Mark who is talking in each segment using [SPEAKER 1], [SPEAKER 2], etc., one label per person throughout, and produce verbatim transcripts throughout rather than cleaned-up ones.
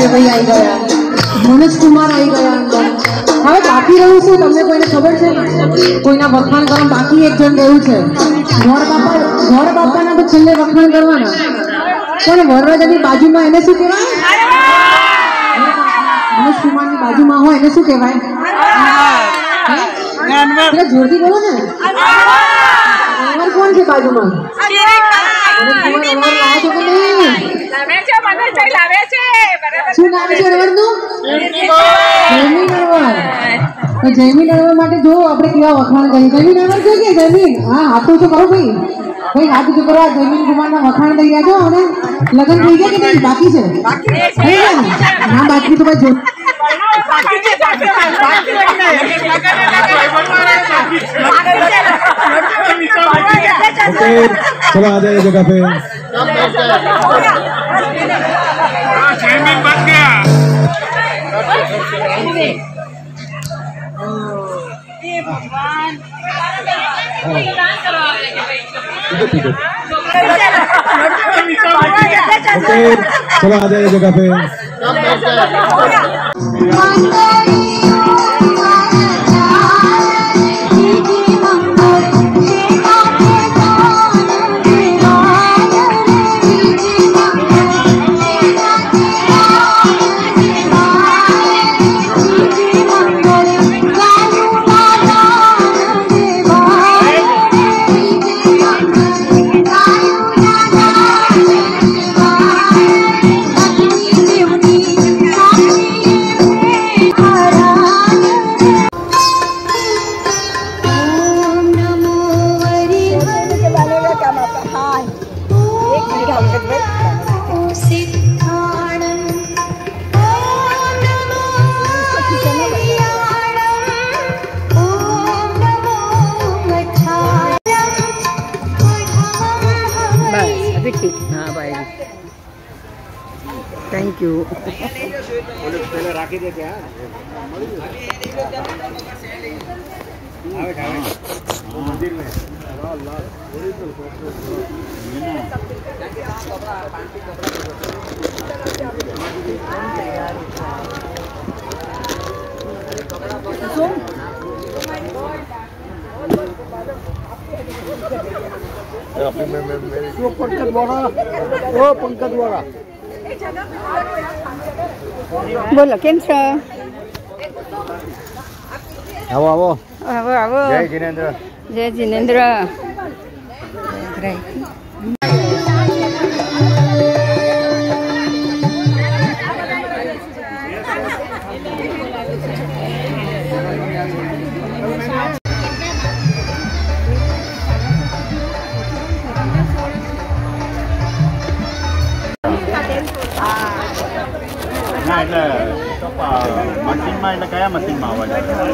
[SPEAKER 1] भाई आई गया, मनोज कुमार आई गया अंदर। હવે બાકી રહ્યું છે તમને કોઈને ખબર છે? કોઈના વખાણ કરવા બાકી એક જણ ગયું છે ઘર બાપા ઘર બાપાના તો છેલ્લે વખાણ કરવાના કોને વરરાજાની બાજુમાં એને શું કહેવાય? मनोज कुमाરની બાજુમાં હોય એને શું કહેવાય? એટલે જોરથી બોલો ને અનવર કોણ છે બાજુમાં? શું નામ છે અનવરનું? જયમીન અનવર। જયમીન અનવર માટે જો આપણે કેવા વખાણ કરીએ। જયમીન અનવર છે કે જયમીન? હા હાથ તો કરો ભાઈ ભાઈ હાથ તો કરો। જયમીન કુમારના વખાણ થઈ ગયા છો અને લગ્ન થઈ ગયા કે નહીં? બાકી છે? ના બાકી તો ભાઈ
[SPEAKER 2] चलो आ जाइए जगह पे।
[SPEAKER 3] बच गया।
[SPEAKER 2] चलो आ जाइए जगह पे।
[SPEAKER 4] हाँ भाई थैंक यू।
[SPEAKER 2] पहले राखी देते हैं मंदिर में वो पंकज वाला वो पंकज वाला
[SPEAKER 4] बोलो केम छो?
[SPEAKER 2] आओ आओ
[SPEAKER 4] आओ आओ।
[SPEAKER 2] जय जिनेंद्र।
[SPEAKER 4] जय जिनेंद्र।
[SPEAKER 2] ના એટલે મશીનમાં એટલે કયા મશીનમાં આવે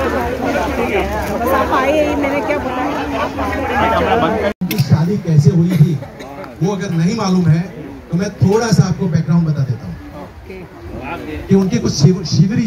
[SPEAKER 5] है? शादी कैसे हुई थी वो अगर नहीं मालूम है तो मैं थोड़ा सा आपको बैकग्राउंड बता देता हूँ कि उनकी कुछ शिवरी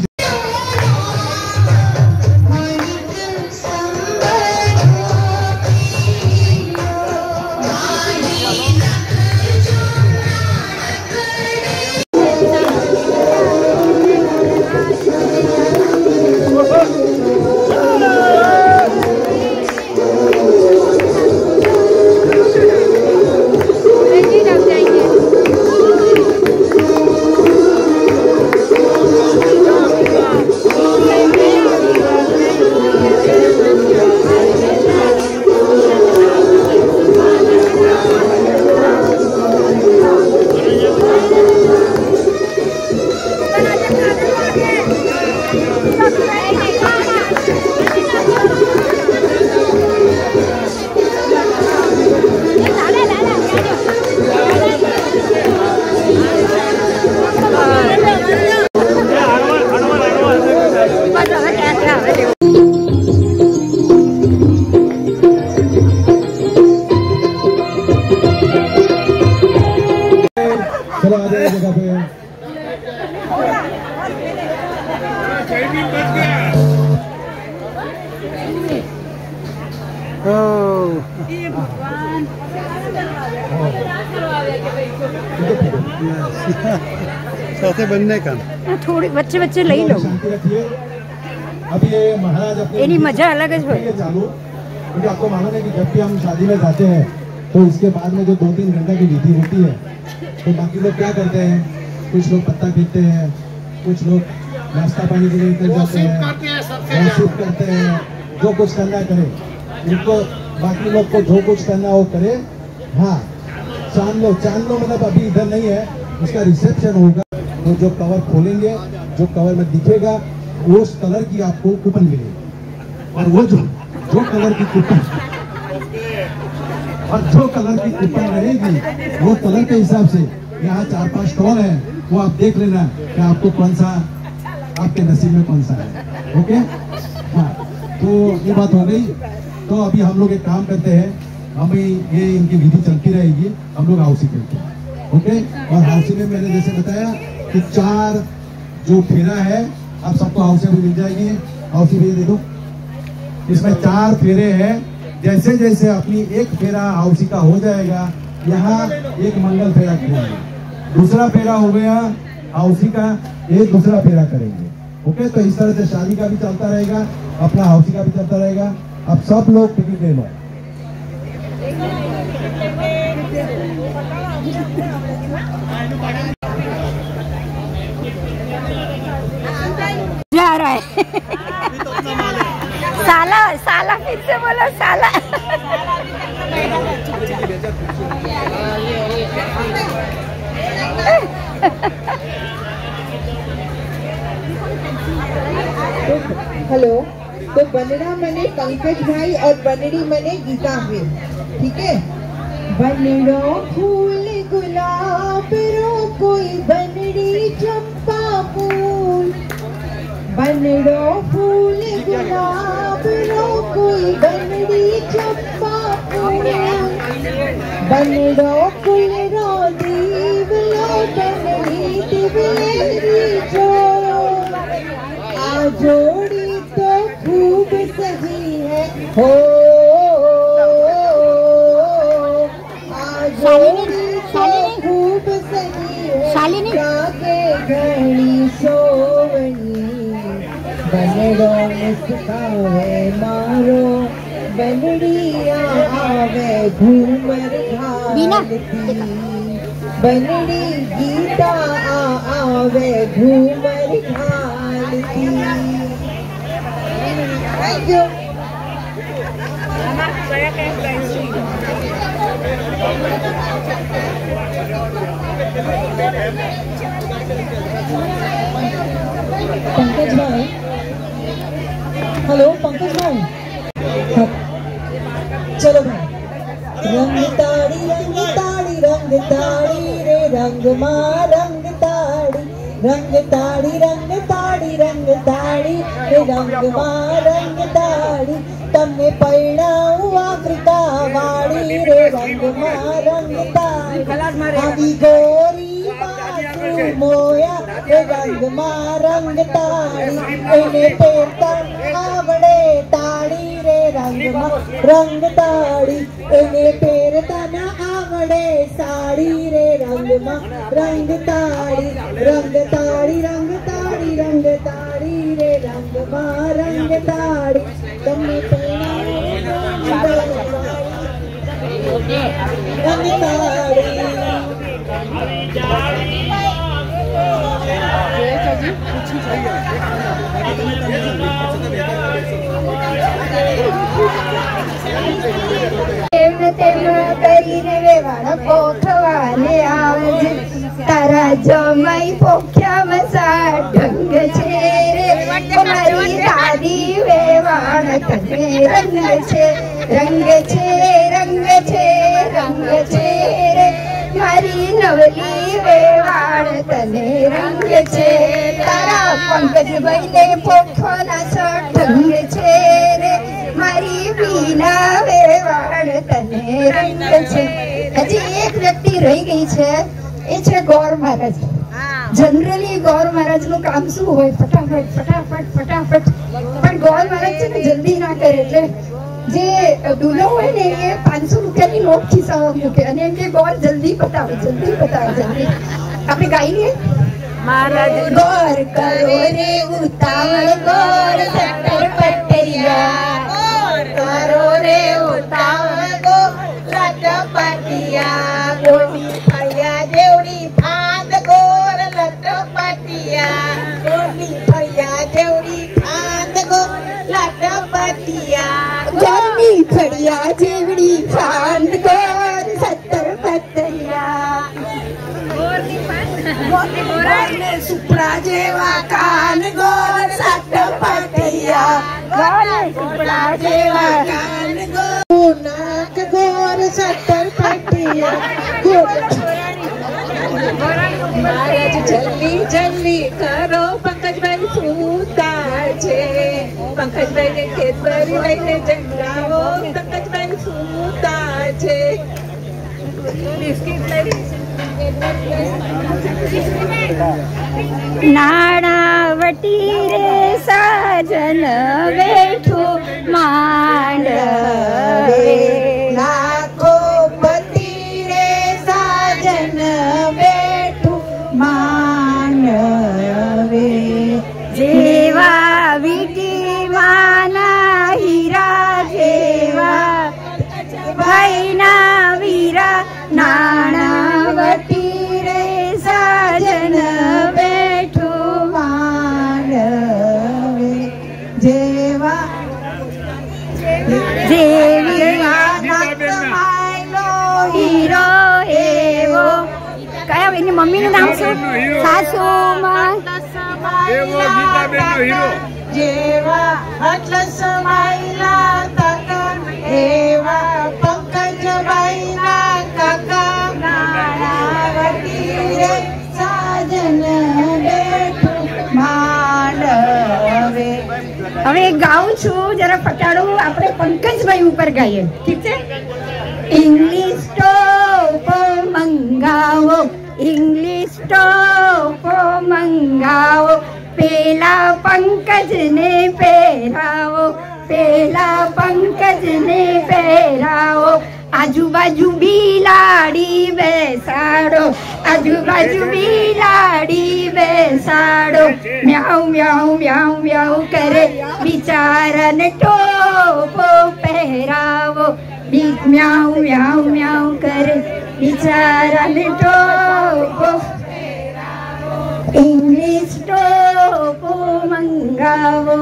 [SPEAKER 3] સાથે બંને કામ
[SPEAKER 4] થોડી વચ્ચે વચ્ચે લઈ લો
[SPEAKER 5] शांति रखिए। अब ये महाराज अपने
[SPEAKER 4] એની મજા અલગ જ હોય।
[SPEAKER 5] ये चालू, क्योंकि आपको मालूम है कि जब भी हम शादी में जाते हैं तो इसके बाद में जो दो तीन घंटे की विधि होती है, तो बाकी लोग क्या करते हैं, कुछ लोग पत्ता पीते हैं, कुछ लोग नाश्ता पानी के लिए निकल जाते हैं, वर्शिप करते हैं, जो कुछ करना करे उनको, बाकी लोग को जो कुछ करना वो करे। हाँ, चांद लो, चांद लो मतलब अभी इधर नहीं है, उसका रिसेप्शन होगा, तो जो कवर खोलेंगे, जो कवर में दिखेगा उस कलर की आपको कूपन मिलेगी, और वो जो जो कलर की कूपन और जो कलर की कूपन रहेगी वो कलर के हिसाब से यहाँ चार पांच स्टॉल है, वो आप देख लेना कि आपको कौन सा, आपके नसीब में कौन सा है। ओके, हाँ, तो ये बात हो गई। तो अभी हम लोग एक काम करते हैं, हमें ये इनकी विधि चलती रहेगी, हम लोग हाउसी खेलते हैं। ओके, और हाउसी में मैंने जैसे बताया कि चार जो फेरा है, आप सबको हाउसी भी मिल जाएगी, हाउसी भी दे दो। इसमें चार फेरे हैं, जैसे जैसे अपनी एक फेरा हाउसी का हो जाएगा, यहाँ एक मंगल फेरा करेंगे, दूसरा फेरा हो गया हाउसी का, ये दूसरा फेरा करेंगे। ओके, तो इस तरह से शादी का भी चलता रहेगा, अपना हाउसी का भी चलता रहेगा। अब सब लोग टिकट ले लो।
[SPEAKER 4] जा रहा है साला साला फिर से बोलो साला
[SPEAKER 6] हेलो, तो बनड़ा मने पंकज भाई और बनड़ी मने गीता है, ठीक है। बनड़ो फूल गुलाब रो कोई बनड़ी चंपा फूल, बनड़ो फूल गुलाब रो कोई बनड़ी चंपा फूल, बनड़ो फूल रो दीव लो बनड़ी दिवलेरी जो, आ जोड़ी तो खूब सजी है हो, आ जोड़ी तो खूब सजी है, जाके घड़ी सोवनी, बनड़ो मुस्कावे मारो, बनड़िया आवे घूमर घालती, बनड़ी गीता आ आवे घूमर घालती। Thank you. पंकज भाई, हेलो पंकज भाई, चलो भाई। रंग ताड़ी रंग ताड़ी रंग ताड़ी रे रंग माँ रंग ताड़ी, रंग ताड़ी रंग ताड़ी रंग ताड़ी रे रंग माँ रंग ताड़ी, तमे पैणाऊ अमृता वाड़ी रे रंग माँ रंग ताड़ी, अभी गोरी माथू मोया रे रंग माँ रंग ताड़ी, एने पेरता आवड़े ताड़ी रे रंग माँ रंग ताड़ी, एने पेरता न आवड़े साड़ी रे रंग माँ रंग ताड़ी, रंग ताड़ी रंग ताड़ी रंग ताड़ी रे रंग माँ रंग ताड़ी, तमे पैणाऊ रंग ताड़ी।
[SPEAKER 4] કરીને વેવાણ પોખવાને આવજે, તારા જમાઈ પોખ્યામાં સા ઢંગ છે રે, મારી દાદી વેવાણ તને રંગ છે, રંગ છે રંગ છે રંગ છે રે, મારી નવલી વેવાણ તને રંગ છે, તારા પંકજભાઈને પોખવાના સા ઢંગ છે રે, મારી બીના વેવાણ તને રંગ છે। હજી એક વ્યક્તિ રહી ગઈ છે, એ છે ગોર મહારાજ। जनरली गौर महाराज નું કામ શું હોય, ફટાફટ ફટાફટ ફટાફટ, પણ ગૌર મહારાજ છે ને જલ્દી ના કરે, એટલે જે દુલો હોય ને એ પાંચસો રૂપિયાની નોટ ખિસ્સામાં મૂકે અને એમ કે ગૌર જલ્દી પતાવો જલ્દી પતાવો જલ્દી। આપણે ગાઈ લઈએ महाराज गौर करो रे उतावल गोर सत्तर पटरिया करो रे उतावल गोर सत्तर पटिया गोरी भैया देवड़ी भांग गोर लट्टो पटिया गोरी भैया देवड़ी भांग गोर लट्टो पटिया गोरी भैया देवड़ी भांग गोर सत्तर पटरिया गोरने सुपड़ा जेवा कान गोर सट पटिया गोरने सुपड़ा जेवा कान गोर नाक गोर सट पटिया महाराज जल्दी जल्दी करो पंकज भाई सूता छे पंकज भाई ने खेत भरी लઈને જંગલાઓ पंकज भाई सूता छे बिस्किट लई नाणावटी रे साजन बैठो मांडवे लाखो पति रे साजन बैठो मांडवे जेवा विटी माना हीरा जेवा भाईना वीरा नाणावटी रे साजन बैठो मांडवे जेवा जेवीवा नाथमायलो हीरो एवो कया एनी मम्मी નું નામ શું સાસુમાં
[SPEAKER 2] એવો ગીતાબેનનો હીરો
[SPEAKER 4] જેવા અટલસ માઈલા કાકા એવા પંકજભાઈના કાકા નાણાવટી રે સાજન બેઠો માંડવે હવે ગાઉં છું જરા ફટાડું આપણે પંકજભાઈ ઉપર ગાઈએ ઠીક છે ઇંગ્લિશ ટોપ મંગાવો ઇંગ્લિશ ટોપ મંગાવો પેલા પંકજને પહેરાવો પેલા પંકજને પહેરાવો આજુબાજુ બિલાડી બેસાડો આજુબાજુ બિલાડી બેસાડો મ્યાઉ મ્યાઉ મ્યાઉ મ્યાઉ કરે બિચારાને ટોપો પહેરાવો મ્યાઉ મ્યાઉ મ્યાઉ કરે બિચારાને ટોપો ઇંગ્લિશ ટોપો મંગાવો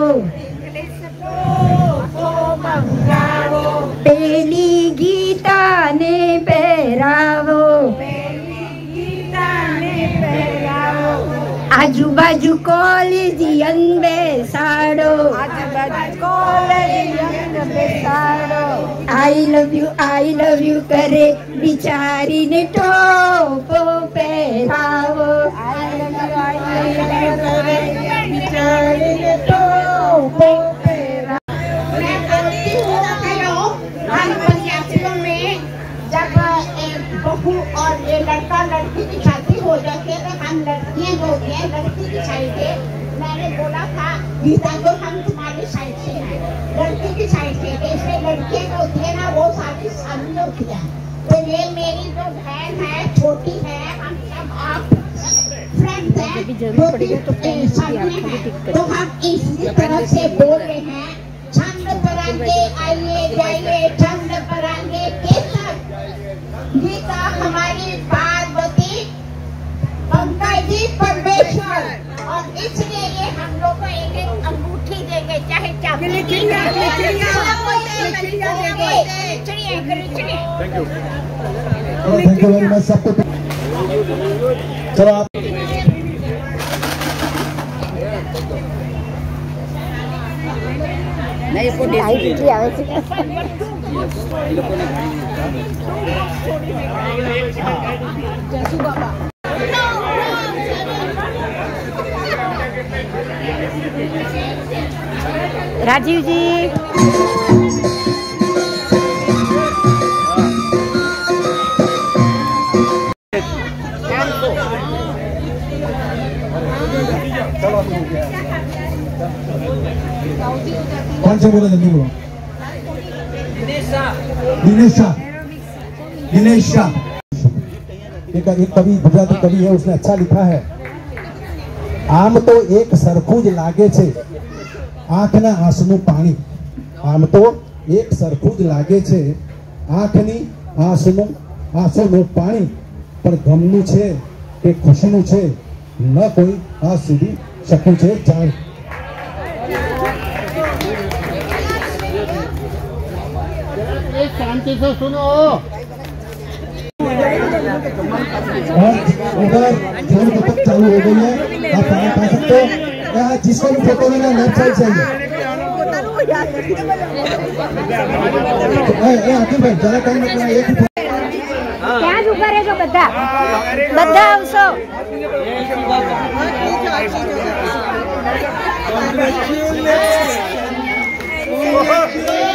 [SPEAKER 4] પેલી ગીતાને પહેરાવો આજુબાજુ કોલેજિયન બેસાડો આજુબાજુ કોલેજિયન બેસાડો I love you I love you કરે બિચારીને ટોપો પહેરાવો આઈ love you I love you કરે બિચારીને ટોપો बहू और ये लड़का लड़की की शादी हो जाती है तो हम लड़कियां जो है लड़की की साइड है मैंने बोला था गीता को हम तुम्हारी साइड से हैं लड़की की साइड से इसलिए लड़के जो थे ना वो शादी सामने किया तो ये मेरी जो बहन है छोटी है हम सब आप फ्रेंड हैं तो हम इसी तरह से बोल रहे हैं छंद परांगे आइए जाइए छंद परांगे कैसा गीता हमारी पार्वती पंकज जी परमेश्वर और इसलिए ये हम लोग को एक एक अंगूठी देंगे चाहे चाबी देंगे
[SPEAKER 5] thank you thank you very much सबको चलो आप
[SPEAKER 4] नहीं पोटी आई આવે છે जसू बाबा राजीव जी
[SPEAKER 5] कौन से बोला जल्दी बोलो दिनेश शाह दिनेश शाह एक एक कवि गुजराती कवि है उसने अच्छा लिखा है આમ તો એક સરખું જ લાગે છે આંખના આંસુનું પાણી, આમ તો એક સરખું જ લાગે છે આંખની આંસુનું આંસુનું પાણી, પણ ગમનું છે કે ખુશીનું છે ન કોઈ આ સુધી શક્યું છે જાણ।
[SPEAKER 2] शांति से सुनो।
[SPEAKER 5] और उधर फोन कब तक चालू हो गई है, आप खाना खा सकते हो। यहाँ जिसको भी फोटो लेना लेफ्ट साइड से आइए। आकिब भाई जरा टाइम लगना एक ही
[SPEAKER 4] ક્યાં જ ઉભા રહેજો બધા બધા આવશો।
[SPEAKER 2] Congratulations.